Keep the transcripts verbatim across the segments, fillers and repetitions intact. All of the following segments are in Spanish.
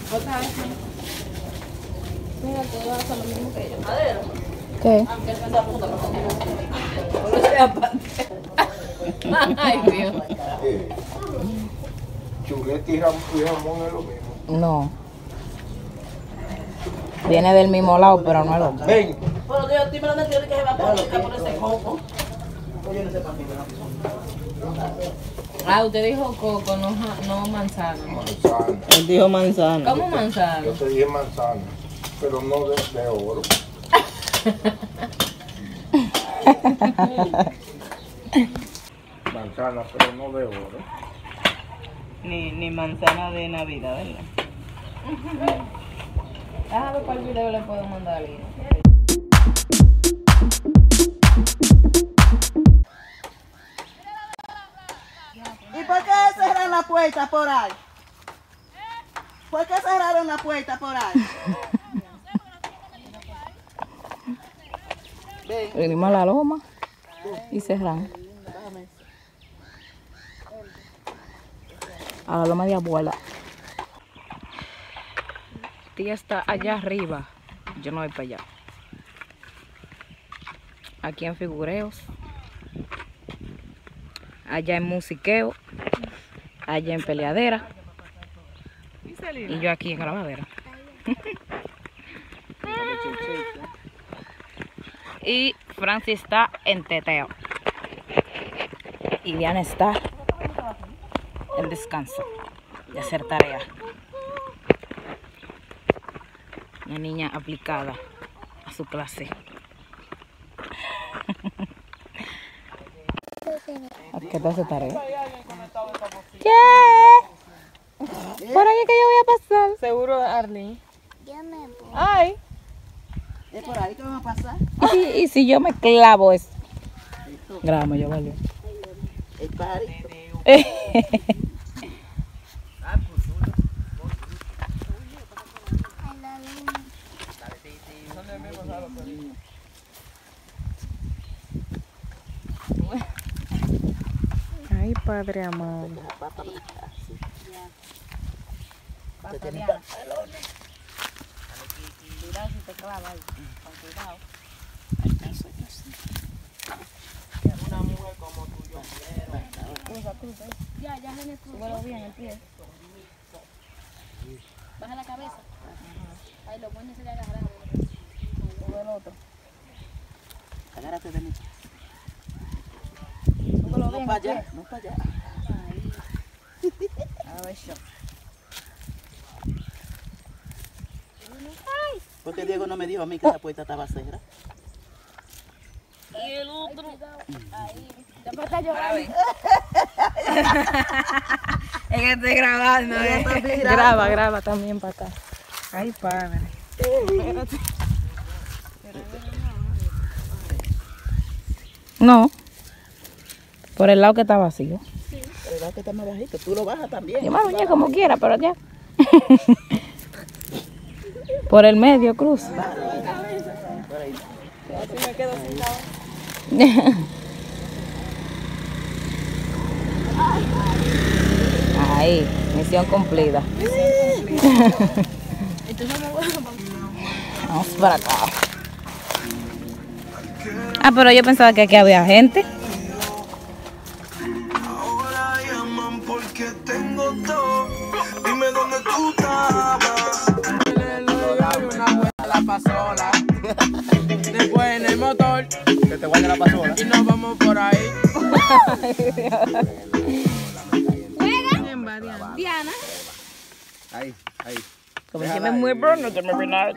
Otra vez. Mira, tú vas a hacer lo mismo que yo. Madero. ¿Qué? Aunque él me da puta, pero no sea aparte. Ay, Dios. Chuleta y jamón es lo mismo. No. Viene del mismo lado, pero no es lo mismo. Ven. Pero Dios, dime dónde tiene que se va a poner por ese coco. Ah, usted dijo coco, no, no manzana. Manzana. Él dijo manzana. ¿Cómo manzana? Yo te dije manzana, pero no de, de oro. Manzana, pero no de oro. Ni, ni manzana de Navidad, ¿verdad? Déjame ver cuál video le puedo mandar a Lina. ¿Y por qué cerraron la puerta por ahí? ¿Por qué cerraron la puerta por ahí? Venimos a la loma y cerramos. A la loma de abuela. Tía está allá arriba. Yo no voy para allá. Aquí en Figureos. Allá en Musiqueo. Allá en Peleadera. Y yo aquí en Grabadera. Y Francis está en Teteo. Y Diana está en descanso de hacer tarea. Una niña aplicada a su clase. ¿A qué te hace tarea? ¿Qué? ¿Por aquí que yo voy a pasar? Seguro, Arlene. Ay. ¿Es por ahí que vamos a pasar? ¿Y si, y si yo me clavo eso? Grama, yo valió. El pajarito. Ay, padre amado. Te tiene pantalones. Cuidado si te clava ahí. Con cuidado. Una mujer como tú yo quiero. Cruza, cruza. Ya, ya, Gene, súbelo bien el pie. Baja la cabeza. Ajá. Ahí lo bueno sería agarrar. Sube el otro. Agárrate de mí. Súbelo No bien para el pie. allá, no para allá. Ahí. A ver, yo. Porque Diego no me dijo a mí que esa puerta estaba cerrada. Y el otro. Ahí. Después está llorando. Es que estoy grabando, eh. Graba, graba también para acá. Ay, padre. No. Por el lado que está vacío. Pero el lado que está más bajito, tú lo bajas también. Yo me bañé como quiera, pero ya. Por el medio, cruz. Por ahí. Así me quedo sentado. Ahí, misión cumplida. Vamos para acá. Ah, pero yo pensaba que aquí había gente. Ahora llaman porque tengo todo. Dime dónde tú estabas. Una vuelta a la pasola. Después en el motor. Que te guarde la pasola. Y nos vamos por ahí. Diana. Ahí, ahí. Como que me muevo, no te mueves nada.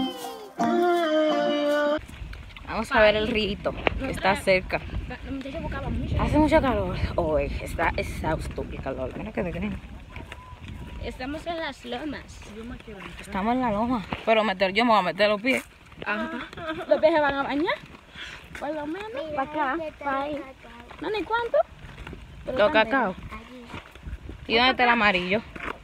Vamos a ver el rito, que está cerca. Hace mucho calor hoy, está exhausto el calor. Mira que de green. Estamos en las lomas. Estamos en la loma, pero meter, yo me voy a meter los pies. Ajá. ¿Los pies se van a bañar? Por lo menos. Para acá, para ahí. ¿No ni cuánto? Los cacao. ¿Y dónde está el amarillo?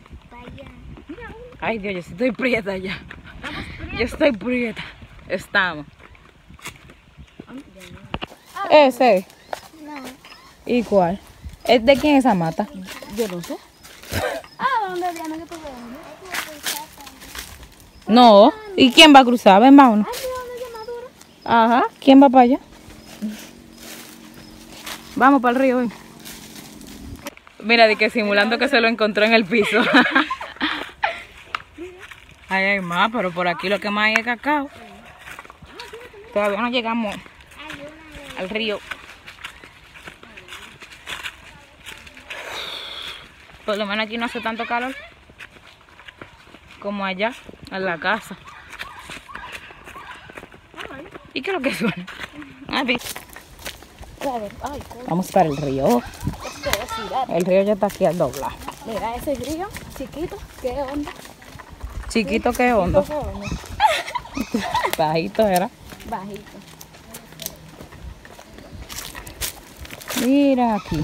Ay Dios, yo sí estoy prieta ya. Yo estoy prieta. Estamos. Ese. ¿Y cuál? ¿Es de quién es esa mata? Yo no sé. Ah, ¿dónde Diana? ¿Qué tú ves? No. ¿Y quién va a cruzar? Ven, vámonos. Ajá. ¿Quién va para allá? Vamos para el río hoy. Mira, de que simulando que se lo encontró en el piso. Ahí hay más, pero por aquí lo que más hay es cacao. Todavía no llegamos al río. Por lo menos aquí no hace tanto calor como allá, en la casa. ¿Y qué es lo que suena? Vamos para el río. El río ya está aquí al doblar. Mira ese río chiquito, qué onda. Chiquito, qué hondo. Bajito era. Bajito. Mira aquí.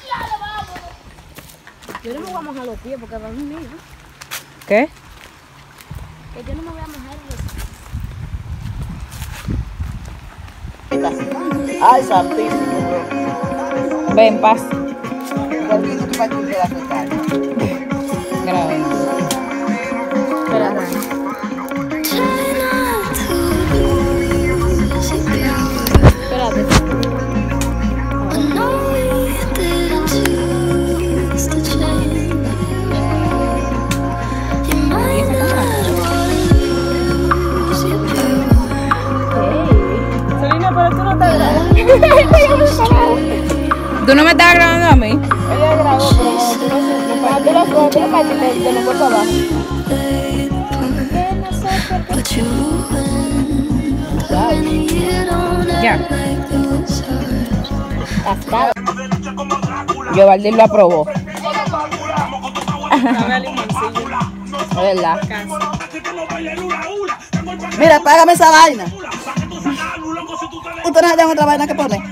Yo no me voy a mojar los pies porque va a venir. ¿Qué? Que yo no me voy a mojar los pies. Ay, santísimo, bro. Ven, paz. Cualquier que vaya a un pedazo de carne. Grave. Espera, espérate. Selena, pero tú no estás grabando. ¿Tú no me estás grabando a mí? Ella grabó, pero cuando tú lo subes, tú lo partes de los cuerpos abajo. Ya. Yo Valdir lo aprobó. Es verdad. Mira, págame esa vaina. ¿Ustedes no hallan otra vaina que pone?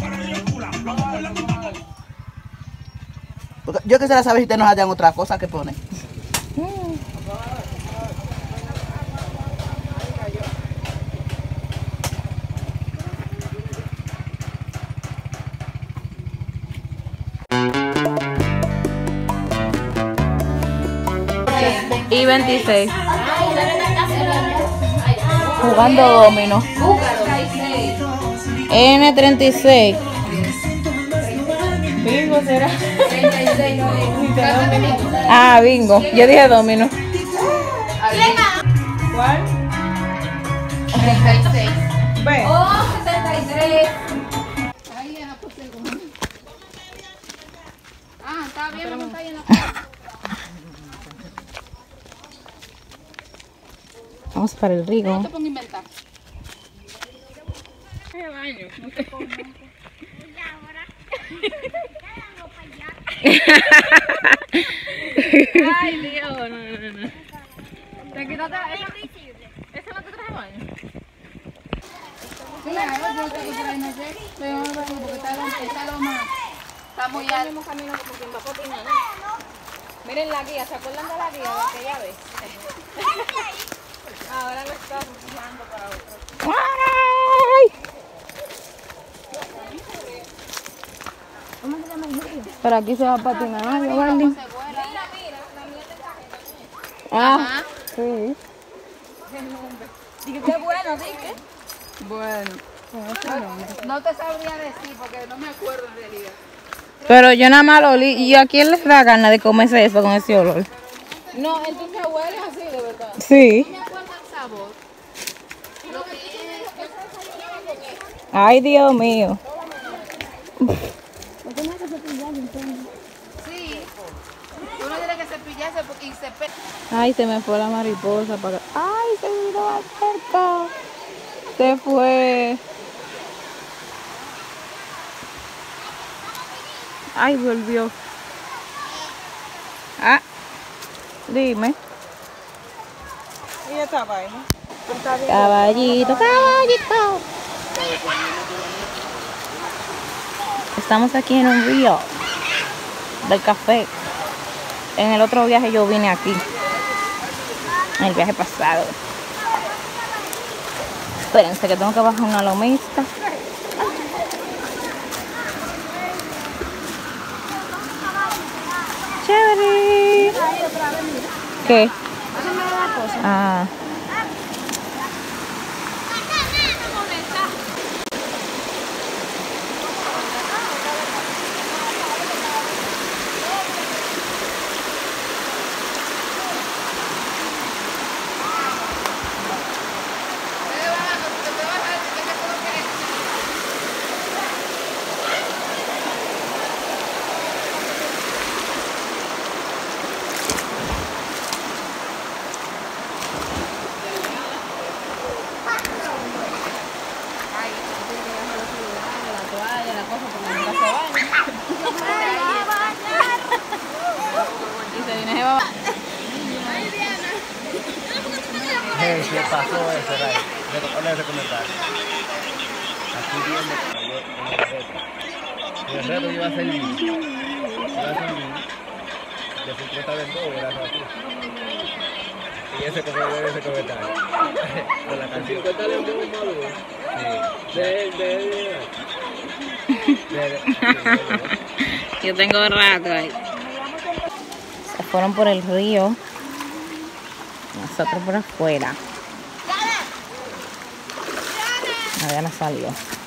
Porque yo quisiera saber si ustedes no hallan otra cosa que pone. Y veintiséis. Jugando domino. N treinta y seis. Bingo será. Ah, bingo. Yo dije domino. ¿Cuál? treinta y seis. Ve. Oh, setenta y tres. Ah, está bien, vamos a ir en la Vamos para el río. te pongo a inventar. Ay, Dios, no, no, no. Te quitaste esa. ¿Esa no te traje baño? Sí, a ver, yo te traje no sé. Pero no baño porque está está lo más. Está muy alto. Estamos caminando porque en Bacotina, ¿no? Miren la guía, ¿se acuerdan de la guía de aquella vez? Ahora lo estamos usando para otro. ¡Ay! ¿Cómo se llama el río? Pero aquí se va a patinar, ¿no, Valdir? Ah, sí. Dije, qué bueno, dije. Bueno. No te sabría decir porque no me acuerdo en realidad. Pero yo nada más lo olí. ¿Y a quién les da ganas de comerse eso con ese olor? No, el dulce huele así, de verdad. Sí. No me acuerdo el sabor. Lo que es... Ay, Dios mío. Sí. Uno tiene que cepillarse porque se pe... Ay, se me fue la mariposa para acá. Ay, se vino más cerca. Se fue. Ay, volvió. Ah, dime. ¿Y esta vaina? Caballito, caballito. Estamos aquí en un río del café. En el otro viaje yo vine aquí. En el viaje pasado. Espérense que tengo que bajar una lomista. Chévere. ¿Qué? Ah. emergencia pasó ese rayo. Recuerda ese comentario. Aquí viendo en el reto. Y el reto iba a ser lindo. Iba a ser lindo. De supuestamente todo era así. Y ese comentario, ese comentario. Con la canción. ¿Qué tal el modo maduro? Sí. De él, de él, de él. Yo tengo rato ahí. Se fueron por el río. Nosotros por afuera. Nadie nos salió.